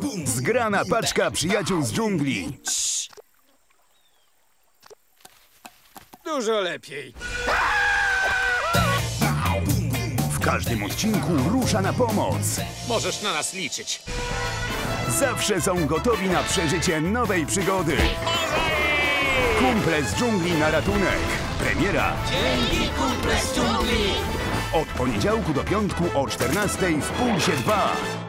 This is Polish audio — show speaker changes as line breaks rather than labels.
Zgrana paczka przyjaciół z dżungli.
Dużo lepiej.
W każdym odcinku rusza na pomoc.
Możesz na nas liczyć.
Zawsze są gotowi na przeżycie nowej przygody. Kumple z dżungli na ratunek. Premiera
Dzięki, kumple z dżungli!
od poniedziałku do piątku o 14:00 w Pulsie 2.